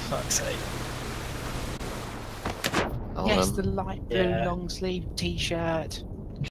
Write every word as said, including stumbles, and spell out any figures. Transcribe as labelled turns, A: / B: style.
A: fuck's sake.
B: Oh,
C: Yes,
B: um,
C: the light blue
A: Yeah.
C: long sleeve t-shirt.